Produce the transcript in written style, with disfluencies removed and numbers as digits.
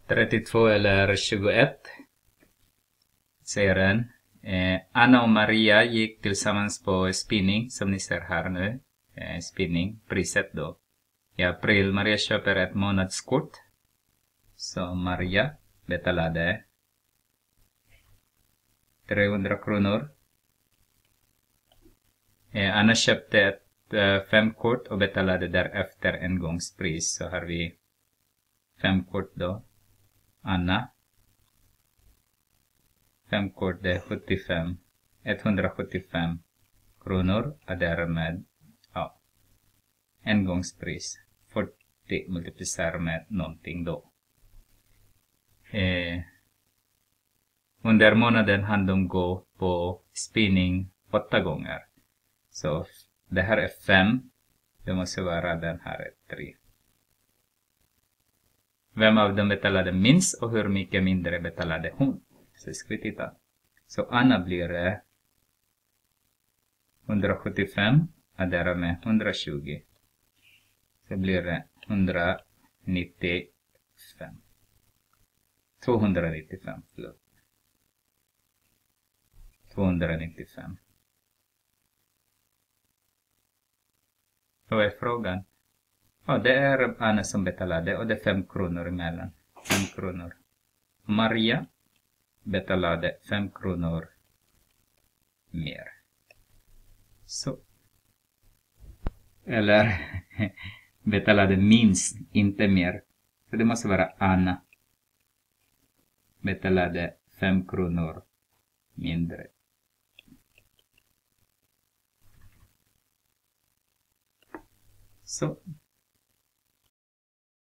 32 eller 21. Säger den. Anna och Maria gick tillsammans på spinning, som ni ser här nu. Spinning, priset då. I april, Maria köper ett månadskort. Så Maria betalade 300 kronor. Anna köpte ett 5-kort och betalade därefter engångspris. Så har vi 5-kort då. Anna. 5-kort det är 175 kronor och därmed engångspris 40 multiplicerar med någonting då. Under månaden hann de gå på spinning 8 gånger. Så det här är 5. Det måste vara den här är 3. Vem av dem betalade minst och hur mycket mindre betalade hon? Så ska vi titta. Så Anna blir 175 och därmed 120. Så blir det 195. 295, förlåt. 295. Vad är frågan? Det är Anna som betalade och det är 5 kronor emellan. 5 kronor. Maria betalade 5 kronor mer. Så. Eller betalade minst, inte mer. Så det måste vara Anna. Betalade 5 kronor mindre. Så.